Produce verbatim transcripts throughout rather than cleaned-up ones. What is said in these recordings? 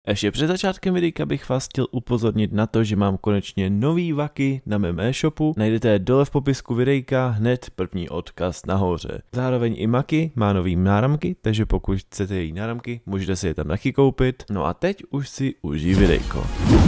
Ještě před začátkem videa bych vás chtěl upozornit na to, že mám konečně nový vaky na mém e-shopu. Najdete je dole v popisku videjka, hned první odkaz nahoře. Zároveň i Maki má nový náramky, takže pokud chcete její náramky, můžete si je tam taky koupit. No a teď už si užij videjko.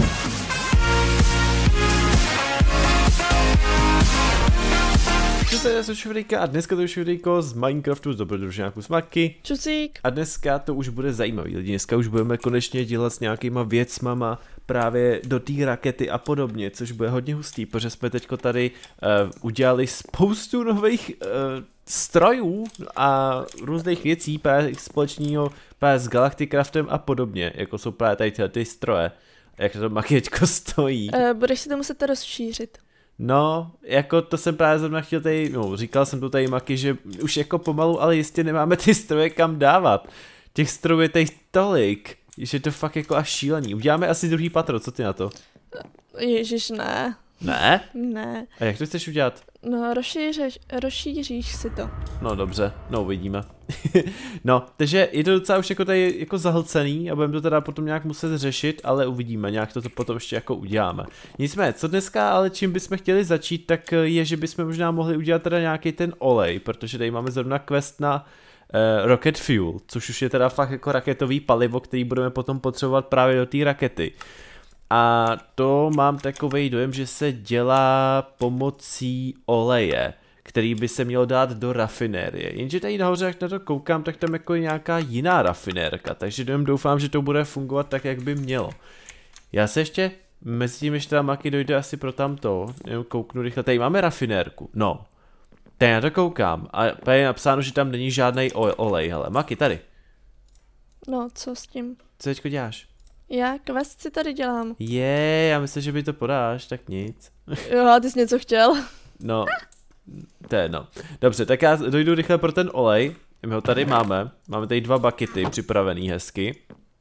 Já jsem Švidejka a dneska to už videjko z Minecraftu z dobrodružňáku s Maki. Čusík. A dneska to už bude zajímavý lidi, dneska už budeme konečně dělat s nějakýma věcmama právě do té rakety a podobně, což bude hodně hustý, protože jsme teďko tady uh, udělali spoustu nových uh, strojů a různých věcí právě společného právě s Galacticraftem a podobně, jako jsou právě tady tyhle ty stroje. Jak to Maki teďko stojí. Uh, budeš si to muset rozšířit. No, jako to jsem právě zrovna chtěl tady, no, říkal jsem to tady Maki, že už jako pomalu, ale jistě nemáme ty stroje kam dávat. Těch strojů je tady tolik, že je to fakt jako až šílený. Uděláme asi druhý patro, co ty na to? Ježiš, ne. Ne? Ne. A jak to chceš udělat? No, rozšířeš, rozšíříš si to. No dobře, no uvidíme. No, takže je to docela už jako tady jako zahlcený a budeme to teda potom nějak muset řešit, ale uvidíme, nějak to potom ještě jako uděláme. Nicméně, co dneska, ale čím bychom chtěli začít, tak je, že bychom možná mohli udělat teda nějaký ten olej, protože tady máme zrovna quest na uh, Rocket Fuel, což už je teda fakt jako raketový palivo, který budeme potom potřebovat právě do té rakety. A to mám takovej dojem, že se dělá pomocí oleje, který by se měl dát do rafinérie. Jenže tady nahoře, jak na to koukám, tak tam jako je nějaká jiná rafinérka, takže doufám, že to bude fungovat tak, jak by mělo. Já se ještě, mezi tím, ještě teda Maki dojde asi pro tamto, jenom kouknu rychle, tady máme rafinérku, no. Tady na to koukám a tady je napsáno, že tam není žádný olej, hele, Maki, tady. No, co s tím? Co teďko děláš? Já quest si tady dělám. Je, já myslím, že by to podáš, tak nic. Jo, a ty jsi něco chtěl? No, to je no. Dobře, tak já dojdu rychle pro ten olej. My ho tady máme. Máme tady dva buckety připravený hezky.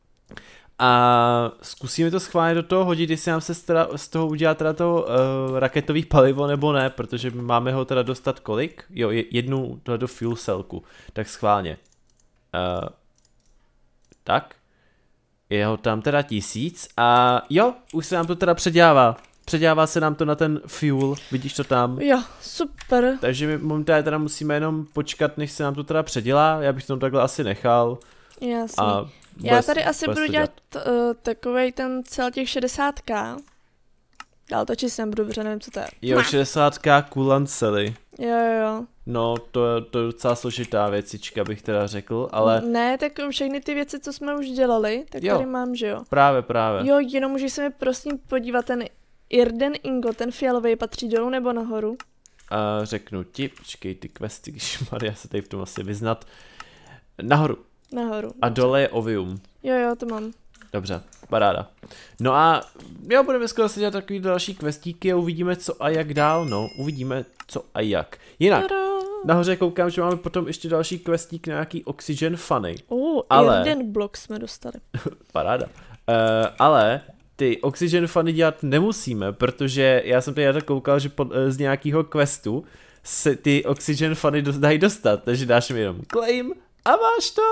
A zkusíme to schválně do toho hodit, jestli nám se z toho udělá teda to uh, raketový palivo nebo ne, protože máme ho teda dostat kolik? Jo, jednu do fuel cellku. Tak schválně. Uh, tak. Je ho tam teda tisíc a jo, už se nám to teda předělává. Předělává se nám to na ten fuel, vidíš to tam? Jo, super. Takže my momentálně teda musíme jenom počkat, než se nám to teda předělá, já bych to takhle asi nechal. Jasně. A já tady asi budu dělat uh, takovej ten cel těch šedesát ká. Dál to čistě nebudu, protože nevím, co to je. Jo, šedesát ká coolant cely. Jo, jo, jo. No, to, to je docela složitá věcička, bych teda řekl, ale... Ne, tak všechny ty věci, co jsme už dělali, tak jo, tady mám, že jo. Právě, právě. Jo, jenom můžeš se mi prosím podívat, ten Irden Ingot, ten fialový, patří dolů nebo nahoru? A řeknu ti, počkej, ty questy, když Maria se tady v tom asi vyznat. Nahoru. Nahoru. A dole je Ovium. Jo, jo, to mám. Dobře, paráda. No a jo, budeme skoro si dělat takový další questíky a uvidíme co a jak dál, no, uvidíme co a jak. Jinak, Tada. Nahoře koukám, že máme potom ještě další questík na nějaký Oxygen Funny. Uh, ale... jeden blok jsme dostali. Paráda. Uh, ale ty Oxygen Funny dělat nemusíme, protože já jsem tady na to koukal, že pod, z nějakého questu se ty Oxygen Funny do, dají dostat, takže dáš mi jenom claim a máš to.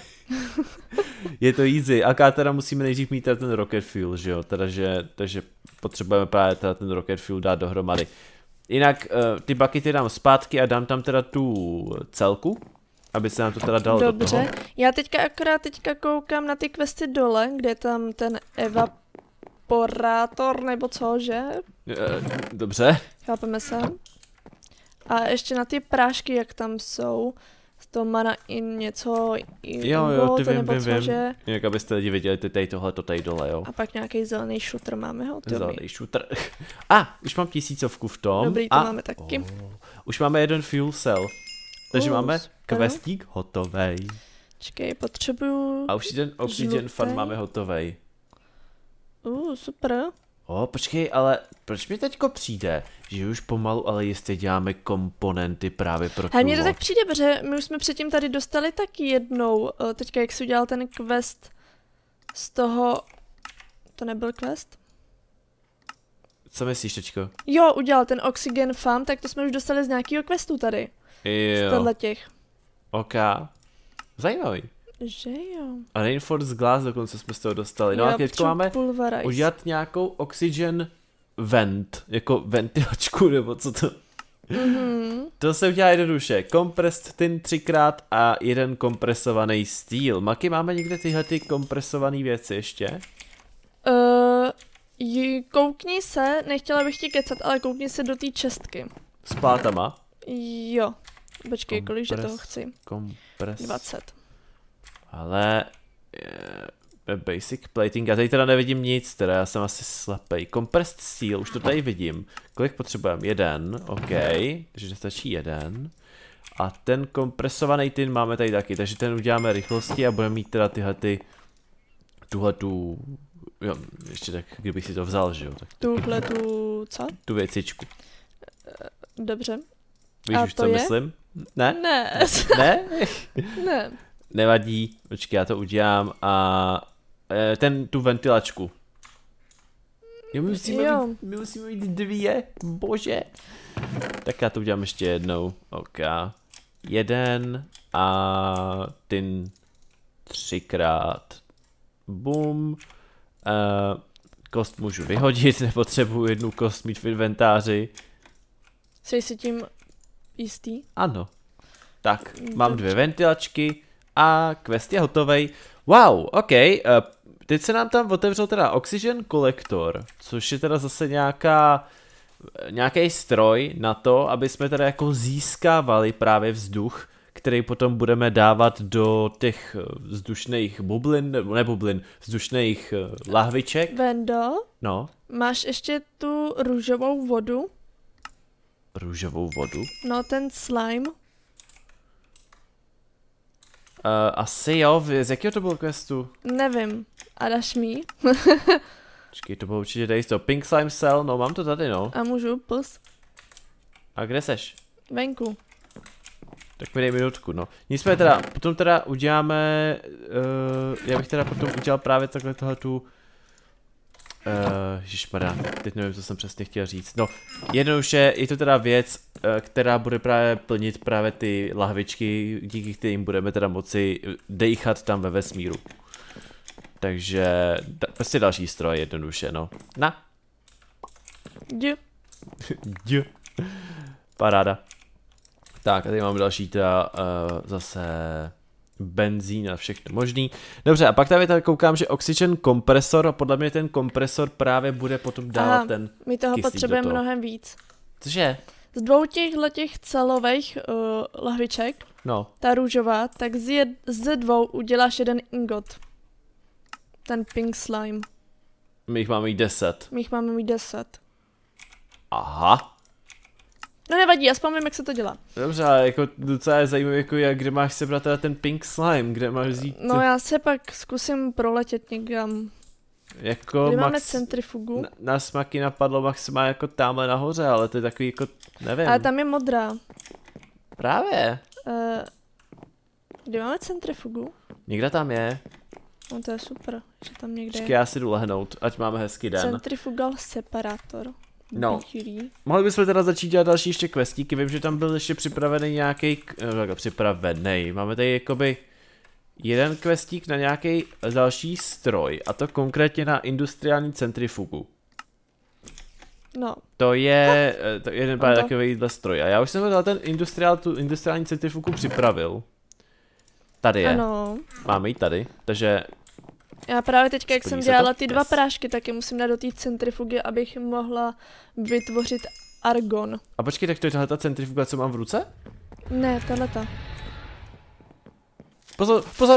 Je to easy, aká teda musíme nejdřív mít teda ten rocket fuel, že jo, teda, že, takže potřebujeme právě teda ten rocket fuel dát dohromady. Jinak uh, ty buckety dám zpátky a dám tam teda tu celku, aby se nám to teda dalo Dobře. do toho. Já teďka akorát teďka koukám na ty questy dole, kde je tam ten evaporátor nebo co, že? Uh, dobře. Chápeme se. A ještě na ty prášky, jak tam jsou. To mana in něco, jo, jo, ty vím, nebo vím, co, vím. že? Jak abyste lidi viděli, ty tady tohle, to tady dole, jo. A pak nějaký zelený shooter máme hotový. Zelený shooter. A, ah, už mám tisícovku v tom. Dobrý, to a, máme taky. Oh, už máme jeden fuel cell. Takže uh, máme super. Questík hotovej. Čekej, potřebuju... A už jeden Oxygen Fun máme hotovej. Uh, super. O, počkej, ale proč mi teďko přijde, že už pomalu, ale jistě děláme komponenty právě pro tu A mně to tak přijde, protože my už jsme předtím tady dostali taky jednou, teďka jak jsi udělal ten quest z toho, to nebyl quest? Co myslíš teďko? Jo, udělal ten Oxygen Farm, tak to jsme už dostali z nějakého questu tady. Jo. Z tenhle těch. Ok. Zajímavý. že jo. A Reinforced Glass dokonce jsme z toho dostali. No Jo, a teď máme pulverize. udělat nějakou oxygen vent, jako ventilačku, nebo co to? Mm-hmm. To se udělá jednoduše. Compressed tin třikrát a jeden kompresovaný steel. Maki, máme někde tyhle ty kompresované věci ještě? Uh, j- koukni se, nechtěla bych ti kecat, ale koukni se do té čestky. S plátama? Jo. Počkej, Kompres- kolik že toho chci? Kompres... dvacet. Ale... Je, basic plating, já tady teda nevidím nic, teda já jsem asi slepej. Compressed steel, už to tady vidím. Kolik potřebujeme? Jeden, ok, takže stačí jeden. A ten kompresovaný tin máme tady taky, takže ten uděláme rychlosti a budeme mít teda tyhle ty... Tuhle tu... Jo, ještě tak, kdybych si to vzal, že jo? Tak Tuhle tu, co? tu věcičku. Dobře. Víš A už, to co je? myslím? Ne? Ne. Ne? Ne. Nevadí, počkej, já to udělám a e, ten, tu ventilačku. Jo, my musíme, Jo. Mít, my musíme mít dvě, bože. Tak já to udělám ještě jednou, ok. Jeden a ten třikrát. Bum. E, kost můžu vyhodit, nepotřebuji jednu kost mít v inventáři. Jsi si tím jistý? Ano. Tak, Dobře. mám dvě ventilačky a quest je hotovej. Wow, ok. Uh, teď se nám tam otevřel teda Oxygen Collector, což je teda zase nějaká nějaký stroj na to, aby jsme teda jako získávali právě vzduch, který potom budeme dávat do těch vzdušných bublin, nebo ne bublin, vzdušných uh, lahviček. Vendo, No, máš ještě tu růžovou vodu? růžovou vodu. No, ten slime. Uh, asi jo, z jakého to bylo questu? Nevím. A dáš mi? Počkej, to bylo určitě tady to. Pink Slime Cell, no mám to tady, no. A můžu? Plus. A kde seš? Venku. Tak mi dej minutku, no. Nicméně teda, potom teda uděláme, uh, já bych teda potom udělal právě takhle tohle tu, uh, ježišmarja, teď nevím, co jsem přesně chtěl říct. No, jednoduše je to teda věc, uh, která bude právě plnit právě ty lahvičky, díky kterým budeme teda moci dejchat tam ve vesmíru. Takže, da, prostě další stroj jednoduše, no. Na. Dě. Dě. Paráda. Tak a tady máme další teda uh, zase benzín a všechno možný. Dobře, a pak tady tady koukám, že oxygen kompresor a podle mě ten kompresor právě bude potom dávat Aha, ten my toho kyslík do potřebujeme toho. mnohem víc. Cože? Z dvou těchhle těch celových uh, lahviček, No, ta růžová, tak z, jed, z dvou uděláš jeden ingot. Ten pink slime. my jich máme jít deset. My jich máme mít deset. Aha. No nevadí, aspoň vím, jak se to dělá. Dobře, ale jako docela je zajímavé, jako jak, kde máš sebrat teda ten pink slime, kde máš vzít, No já se pak zkusím proletět někam. jako Kde máme max, centrifugu? na, nás Maki napadlo maximálně jako tamhle nahoře, ale to je takový jako, nevím. Ale tam je modrá. Právě, Uh, kde máme centrifugu? někde tam je. No to je super, že tam někde Počkej, je. já si jdu lehnout, ať máme hezký den. Centrifugal separátor. No. Bílý. Mohli bychom teda začít dělat další ještě questíky, vím, že tam byl ještě připravený nějaký, no, připravený, máme tady jakoby jeden questík na nějaký další stroj, a to konkrétně na industriální centrifugu. No, To je, to je jeden právě to. takovýhle stroj, a já už jsem dal ten industriál, tu industriální centrifugu připravil. Tady je, ano. máme ji tady, takže Já právě teďka, jak Splní jsem se to? dělala ty dva Yes. prášky, tak je musím dát do té centrifugy, abych mohla vytvořit argon. a počkej, tak to je tahle ta centrifuga, co mám v ruce? Ne, tahleta. Pozor, pozor!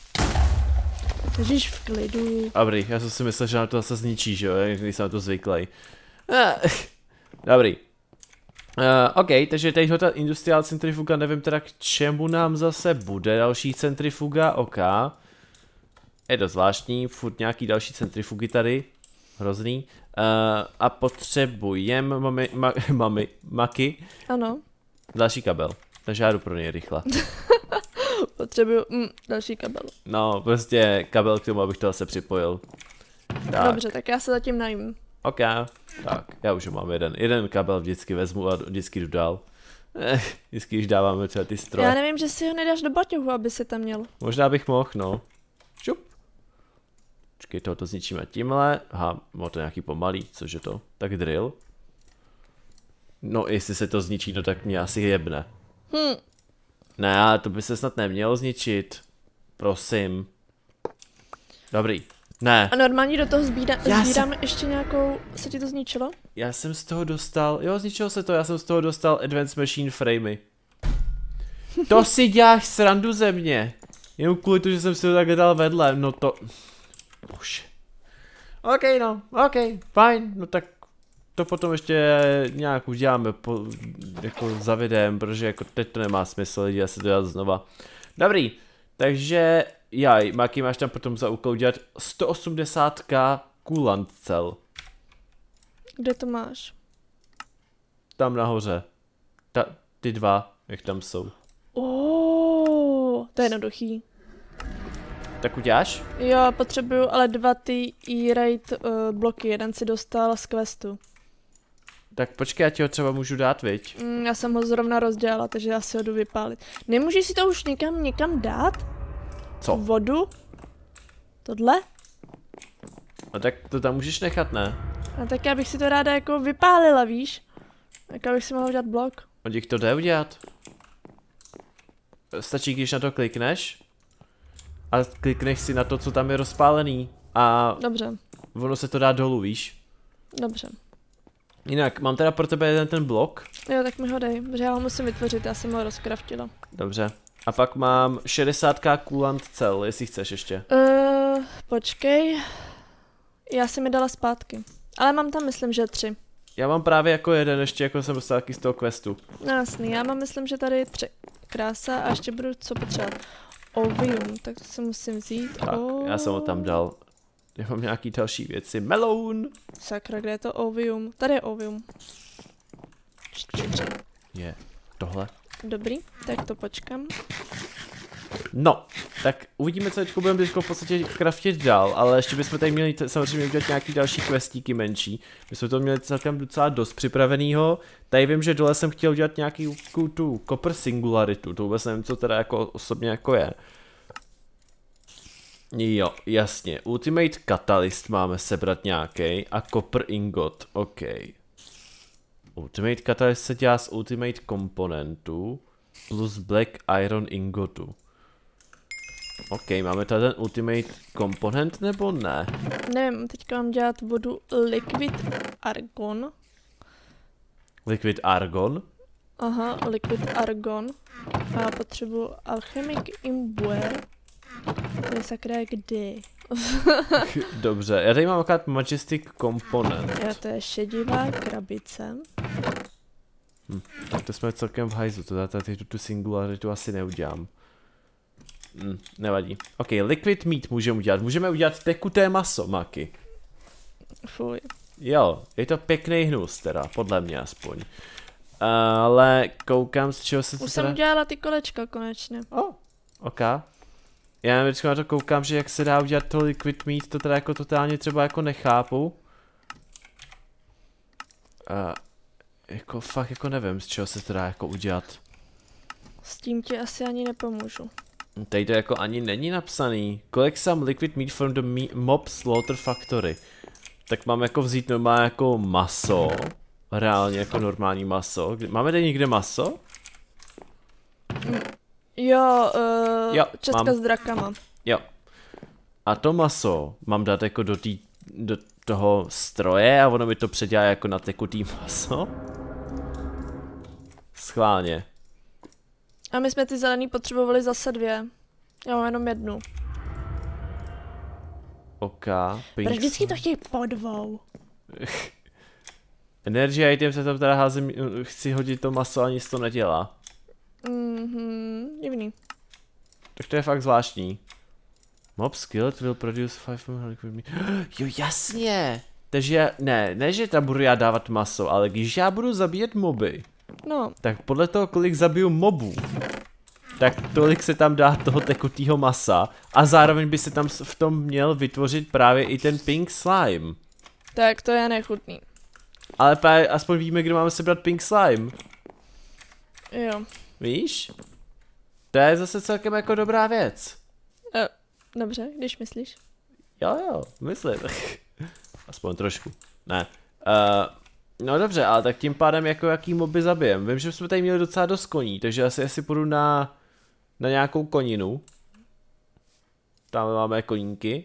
Ježíš v klidu. Dobrý, já jsem si myslel, že nám to zase zničí, že jo, když jsem na to zvyklý. Dobrý. Uh, OK, takže tady ta industriál centrifuga, nevím teda k čemu nám zase bude další centrifuga, OK. Je to zvláštní, furt nějaký další centrifugy tady, hrozný. Uh, a potřebujeme, mami, ma, mami, Maki, Ano, další kabel, takže já jdu pro něj rychle. potřebuju mm, další kabel. No, prostě kabel k tomu, abych to zase připojil. Tak. Dobře, tak já se zatím najím. OK, tak, já už ho mám jeden. Jeden kabel vždycky vezmu a vždycky jdu dál. Eh, vždycky, když dáváme třeba ty stroje. Já nevím, že si ho nedáš do baťohu, aby si tam měl. Možná bych mohl, no. Šup. Počkej, tohoto zničíme tímhle. Aha, má to nějaký pomalý, cože to? Tak drill. No, jestli se to zničí, no tak mě asi jebne. Hm. Ne, to by se snad nemělo zničit. Prosím. Dobrý. Ne. A normálně do toho sbíra, Já sbírám jsem- ještě nějakou, se ti to zničilo? Já jsem z toho dostal, jo, zničilo se to, já jsem z toho dostal Advanced Machine Framey. To si děláš srandu ze mě. Jenom kvůli tomu, že jsem si to takhle dal vedle, no to... Bože. OK, no, OK, fajn, no tak to potom ještě nějak uděláme po, jako za videem, protože jako teď to nemá smysl, lidi, asi to dělat znova. Dobrý, takže jaj, Maki, máš tam potom za úkol udělat sto osmdesát ká coolant cel. Kde to máš? Tam nahoře. Ta, ty dva, jak tam jsou. Oh, to je jednoduchý. Tak uděláš? Jo, potřebuju ale dva ty E-Rate uh, bloky, jeden si dostal z questu. Tak počkej, já ti ho třeba můžu dát, viď? Mm, já jsem ho zrovna rozdělala, takže já si ho jdu vypálit. Nemůžeš si to už někam, někam dát? Co? Vodu? Tohle? No tak to tam můžeš nechat, ne? A tak já bych si to ráda jako vypálila, víš? Tak abych si mohla udělat blok. On ti to jde udělat. Stačí, když na to klikneš a klikneš si na to, co tam je rozpálený a Dobře, ono se to dá dolů, víš? dobře. Jinak, mám teda pro tebe jeden ten blok. Jo, tak mi ho dej, protože já ho musím vytvořit, já jsem ho rozkraftila. Dobře. A pak mám šedesát ká coolant cel, jestli chceš ještě. Uh, počkej. Já si mi dala zpátky. Ale mám tam, myslím, že tři. Já mám právě jako jeden, ještě jako jsem dostal taky z toho questu. No jasný, já mám, myslím, že tady tři. Krása a ještě budu co potřebovat. Ovium, tak to si musím vzít. Tak, já jsem ho tam dal. Já mám nějaký další věci. Meloun! Sakra, kde je to ovium? Tady je ovium. Čtyři. Je tohle. Dobrý, tak to počkám. No, tak uvidíme, co teď budeme teďko v podstatě craftit dál, ale ještě bychom tady měli t- samozřejmě udělat nějaký další questíky menší. My jsme to měli celkem docela dost připravenýho. Tady vím, že dole jsem chtěl udělat nějaký tu copper singularitu, to vůbec nevím, co teda jako osobně jako je. Jo, jasně, ultimate catalyst máme sebrat nějaký a copper ingot, ok. Ultimate catalyst se dělá z ultimate komponentu plus black iron ingotu. OK, máme tady ten ultimate komponent nebo ne? Nevím, teďka mám dělat vodu liquid argon. Liquid argon? Aha, liquid argon. A já potřebuji alchemic imbue. To je sakra kde? Dobře, já tady mám akorát majestic komponent. Jo, to je šedivá krabice. Hm, tak to jsme celkem v hajzu, to tady tu singularitu asi neudělám. Hm, nevadí. OK, liquid meat můžeme udělat. Můžeme udělat tekuté maso, Maki. Fuj. Jo, je to pěkný hnus teda, podle mě aspoň. Ale koukám, z čeho se to Už teda... jsem udělala ty kolečka konečně. Oh, ok. Já vždycky na to koukám, že jak se dá udělat to liquid meat, to teda jako totálně třeba jako nechápu. A jako fakt jako nevím, z čeho se to dá jako udělat. S tím ti asi ani nepomůžu. Tady to jako ani není napsaný. Collect some liquid meat from the me mob slaughter factory. Tak mám jako vzít normálně jako maso. Reálně jako normální maso. Máme tady někde maso? Jo, uh, Jo, Česka mám. s drakama. Jo. A to maso mám dát jako do, tý, do toho stroje a ono mi to předělá jako na tekutý maso. Schválně. A my jsme ty zelený potřebovali zase dvě. Já mám jenom jednu. OK. Proč vždycky to chtějí po dvou? Energy item se tam teda házím, chci hodit to maso a nic to nedělá. Mhm, divný. Tak to je fakt zvláštní. Mob skillet will produce five liquid meat. Jo, jasně. Takže ne, ne, že tam budu já dávat maso, ale když já budu zabíjet moby, No, tak podle toho, kolik zabiju mobů, tak tolik se tam dá toho tekutýho masa a zároveň by se tam v tom měl vytvořit právě i ten pink slime. tak to je nechutný. Ale právě aspoň víme, kde máme sebrat pink slime. Jo. Víš? To je zase celkem jako dobrá věc. Uh, dobře, když myslíš. Jo, jo, myslím. Aspoň trošku. Ne. Uh, no dobře, ale tak tím pádem jako jaký moby zabijem. Vím, že jsme tady měli docela dost koní, takže asi, asi půjdu na, na nějakou koninu. Tam máme koníky.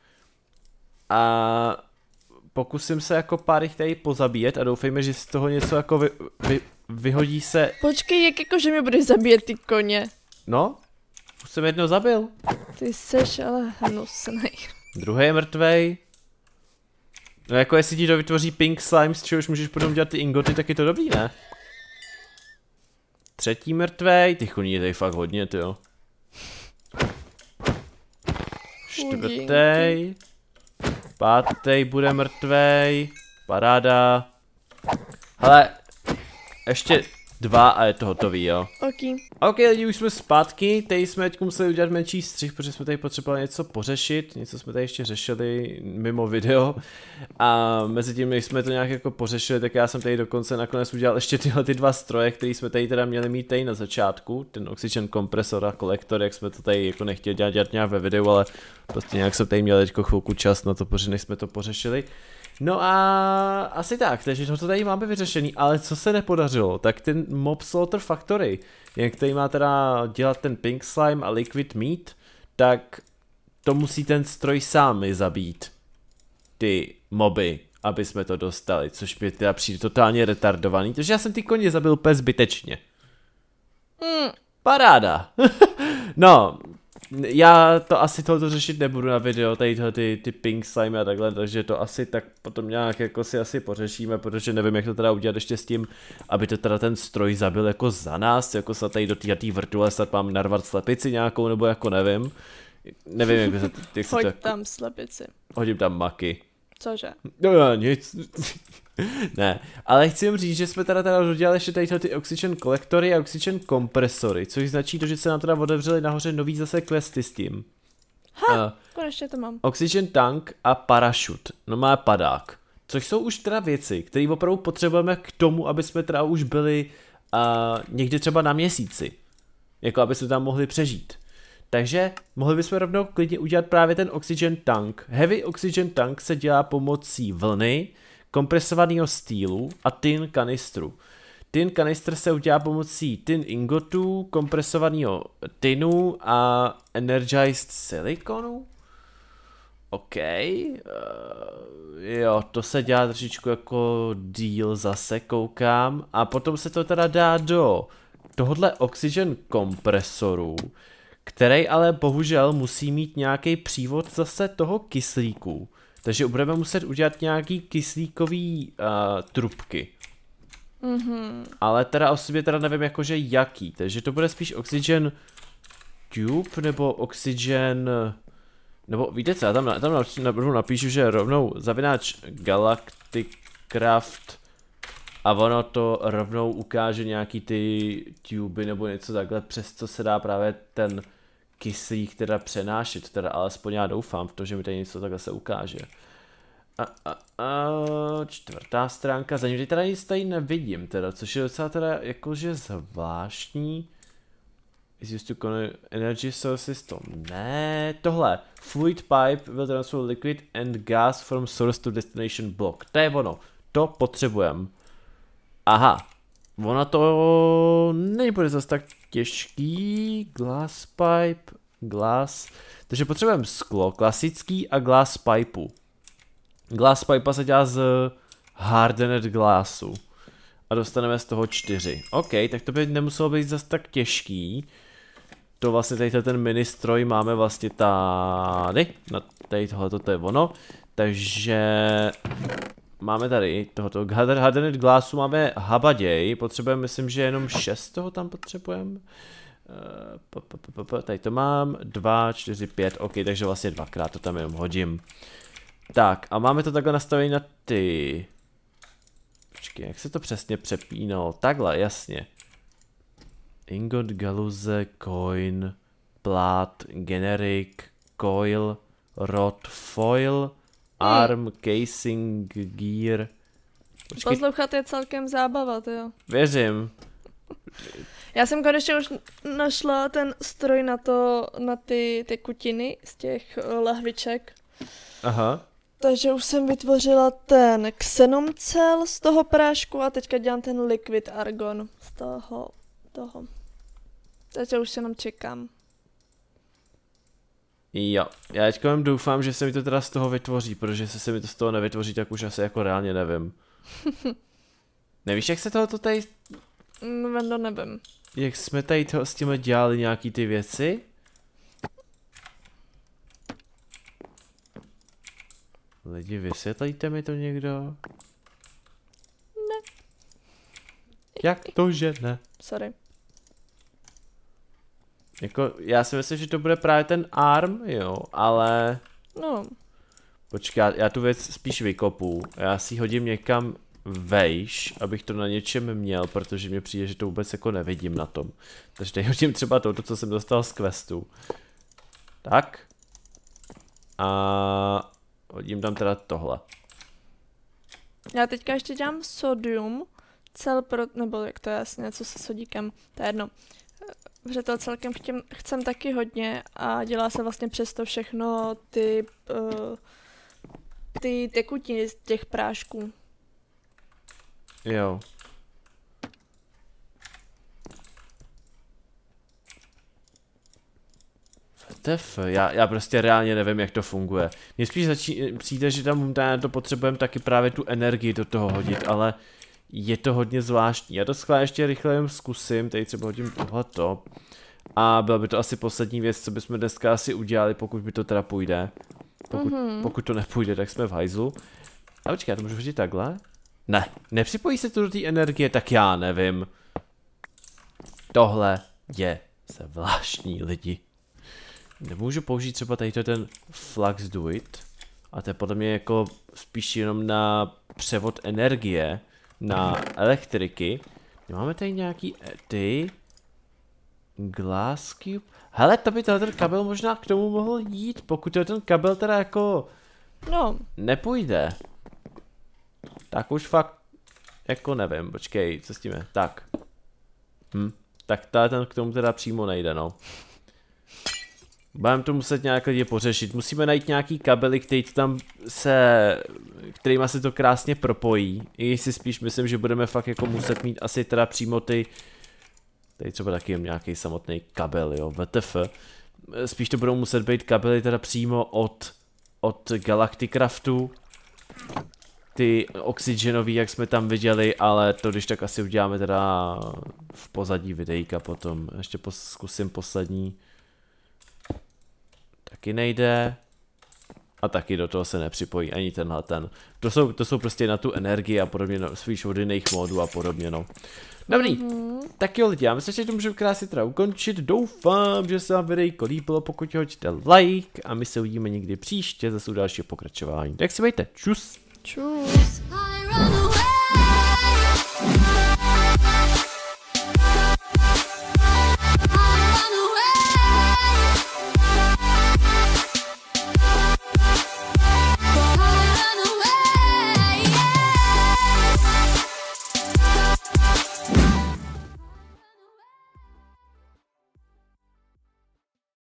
A pokusím se jako pár jich tady pozabíjet a doufejme, že z toho něco jako vy, vy, vyhodí se. Počkej, jak jako, že mě budeš zabíjet ty koně? No, už jsem jedno zabil. Ty seš ale hnusnej. Druhý je mrtvej. No jako jestli ti to vytvoří pink slime, z čehož můžeš potom dělat ty ingoty, tak je to dobrý, ne? Třetí mrtvej, ty koní je tady fakt hodně, tyjo. Čtvrtý. Pátý bude mrtvej. Paráda. Hele, ještě dva a je to hotový, jo. Ok. Ok, lidi, už jsme zpátky, tady jsme teď museli udělat menší střih, protože jsme tady potřebovali něco pořešit, něco jsme tady ještě řešili mimo video a mezi tím, než jsme to nějak jako pořešili, tak já jsem tady dokonce nakonec udělal ještě tyhle ty dva stroje, které jsme tady teda měli mít tady na začátku, ten oxygen kompresor a kolektor, jak jsme to tady jako nechtěli dělat, dělat nějak ve videu, ale prostě nějak jsem tady měl teď chvilku čas na to, protože než jsme to pořešili. No a asi tak, takže to tady máme vyřešený, ale co se nepodařilo, tak ten Mob Slaughter Factory, jak tady má teda dělat ten pink slime a liquid meat, tak to musí ten stroj sám zabít, ty moby, aby jsme to dostali, což by teda přijde totálně retardovaný, takže já jsem ty koně zabil úplně zbytečně. Mm. Paráda. No, já to asi tohoto řešit nebudu na video, tady tyhle ty, ty pink slime a takhle, takže to asi tak potom nějak jako si asi pořešíme, protože nevím, jak to teda udělat ještě s tím, aby to teda ten stroj zabil jako za nás, jako se tady do té vrtule snad mám narvat slepici nějakou, nebo jako nevím. Nevím, jak se, jak se Hoď to jako... tam slepici. Hodím tam maky. Cože? No já nic. Ne, ale chci jim říct, že jsme teda teda dodělali ještě tady ty oxygen kolektory a oxygen kompresory, což značí to, že se nám teda otevřeli nahoře nový zase questy s tím. Ha, uh, konečně to mám. Oxygen tank a parašut, no má padák, což jsou už teda věci, které opravdu potřebujeme k tomu, aby jsme teda už byli uh, někdy třeba na měsíci, jako aby jsme tam mohli přežít. Takže mohli bychom rovnou klidně udělat právě ten oxygen tank. Heavy oxygen tank se dělá pomocí vlny, kompresovaného stýlu a tin kanistru. Tin kanistr se udělá pomocí tin ingotů, kompresovaného tinu a energized silikonu. OK. Uh, jo, to se dělá trošičku jako díl zase, koukám. A potom se to teda dá do tohohle oxygen kompresoru, který ale bohužel musí mít nějaký přívod zase toho kyslíku. Takže budeme muset udělat nějaký kyslíkový uh, trubky. Mm-hmm. Ale teda o sobě teda nevím jakože jaký. Takže to bude spíš oxygen tube nebo oxygen... Nebo víte co, já tam, tam rovnou napíšu, že rovnou zavináč Galacticraft a ono to rovnou ukáže nějaký ty tuby nebo něco takhle, přes co se dá právě ten kyslík teda přenášet, teda alespoň já doufám v to, že mi tady něco takhle se ukáže. A, a, a čtvrtá stránka, za ním teda nic tady nevidím teda, což je docela teda jakože zvláštní. Is used to connect energy sources, to ne, tohle. Fluid pipe will transfer liquid and gas from source to destination block. To je ono, to potřebujeme. Aha, ono to nebude zase tak těžký. Glass pipe, glass. Takže potřebujeme sklo, klasický a glass pipeu. Glass pipe se dělá z hardened glassu. A dostaneme z toho čtyři. OK, tak to by nemuselo být zase tak těžký. To vlastně tady ten mini stroj máme vlastně tady. No, tady tohleto to je ono. Takže... Máme tady tohoto hardened glassu, máme habaděj, potřebujeme, myslím, že jenom šest toho tam potřebujeme. Tady to mám, dva, čtyři, pět, ok, takže vlastně dvakrát to tam jenom hodím. Tak, a máme to takhle nastavené na ty... Počkej, jak se to přesně přepínalo? Takhle, jasně. Ingot, galuze, coin, plat, generic, coil, rod, foil, arm, casing, gear. Počkej. Poslouchat je celkem zábava, to jo. Věřím. Já jsem konečně už našla ten stroj na to, na ty tekutiny z těch uh, lahviček. Aha. Takže už jsem vytvořila ten xenomcel z toho prášku a teďka dělám ten liquid argon z toho, toho. Takže už se jenom čekám. Jo, já teďka jenom doufám, že se mi to teda z toho vytvoří, protože se, se mi to z toho nevytvoří, tak už asi jako reálně nevím. Nevíš, jak se tohoto tady... No, to nevím. Jak jsme tady to, s těmi dělali nějaký ty věci? Lidi, vysvětlíte mi to někdo? Ne. Jak to, že ne? Sorry. Jako, já si myslím, že to bude právě ten arm, jo, ale... No. Počkej, já, já tu věc spíš vykopu. Já si ji hodím někam vejš, abych to na něčem měl, protože mi přijde, že to vůbec jako nevidím na tom. Takže tady hodím třeba to, co jsem dostal z questu. Tak. A hodím tam teda tohle. Já teďka ještě dělám sodium, cel pro, nebo jak to je jasně, něco se sodíkem, to je jedno. Protože to celkem chtím, chcem taky hodně a dělá se vlastně přesto všechno ty, uh, ty tekutiny z těch prášků. Jo. W T F, já, já prostě reálně nevím, jak to funguje. Mně spíš začí, přijde, že tam momentálně to potřebujeme taky právě tu energii do toho hodit, ale je to hodně zvláštní. Já to skvěle ještě rychle jen zkusím, tady třeba hodím tohleto. A byla by to asi poslední věc, co bychom dneska asi udělali, pokud by to teda půjde. Pokud, mm-hmm. pokud to nepůjde, tak jsme v hajzlu. A počkej, já to můžu hodit takhle? Ne, nepřipojí se to do té energie, tak já nevím. Tohle je zvláštní, lidi. Nemůžu použít třeba tady ten Flux Do It. A to je podle mě jako spíš jenom na převod energie na elektriky. Máme tady nějaký ty Glass Cube. Hele, to by ten kabel možná k tomu mohl jít, pokud ten kabel teda jako no. nepůjde. Tak už fakt jako nevím, počkej, co s tím je, tak. Hm, tak ten k tomu teda přímo nejde, no. Budeme to muset nějak lidi pořešit, musíme najít nějaký kabely, který tam se, kterýma se to krásně propojí. I když si spíš myslím, že budeme fakt jako muset mít asi teda přímo ty, tady třeba taky jen nějaký samotný kabel, jo, W T F. Spíš to budou muset být kabely teda přímo od, od Galacticraftu. Ty oxygenový, jak jsme tam viděli, ale to když tak asi uděláme teda v pozadí videjka potom. Ještě pos, zkusím poslední. Taky nejde. A taky do toho se nepřipojí ani tenhle ten. To jsou, to jsou prostě na tu energii a podobně, no, spíš od jiných modů a podobně, no. Dobrý, mm-hmm. Tak jo lidi, já myslím, že to můžeme krásně teda ukončit. Doufám, že se vám videjko líbilo, pokud hodíte like a my se uvidíme někdy příště zase u dalšího pokračování. Tak si mějte, čus. Čus.